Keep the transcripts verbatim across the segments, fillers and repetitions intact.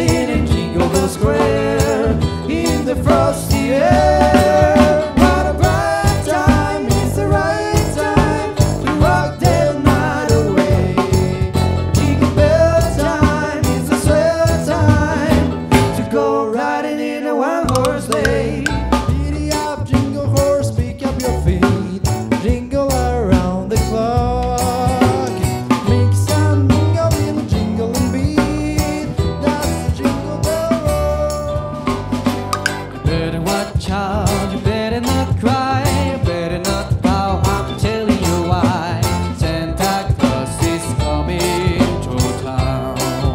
dancing in Jingle Bell Square in the frosty air. What a bright time, it's the right time to rock the night away. Jingle bell time, it's a swell time to go riding in a one-horse sleigh. Giddy up, jingle horse, pick up your feet, jingle around the clock. Make some jingle in a jingling beat, that's the jingle bell roll. You better watch out, you better not cry, you better not bow, I'm telling you why. Santa Claus is coming to town.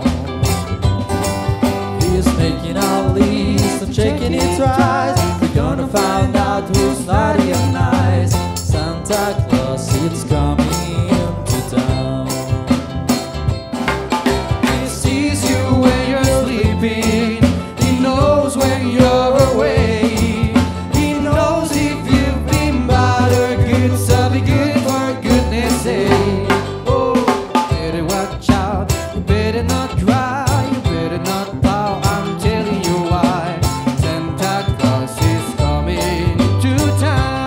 He's making a list and checking it twice. We're gonna find out who's naughty and nice. Santa Claus is coming to town. He sees you when you're sleeping, he knows when you're awake, he knows if you've been bad or good, so be good for goodness sake. Oh, better watch out, you better not cry, you better not pout, I'm telling you why. Santa Claus is coming to town.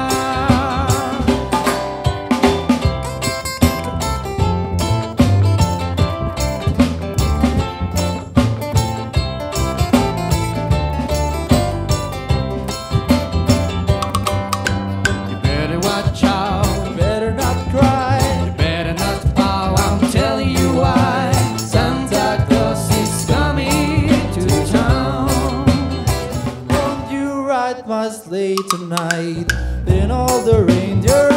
You better watch out, you better not cry, you better not bow, I'm telling you why. Santa Claus is coming to town. Won't you ride my sleigh tonight? Then all the reindeer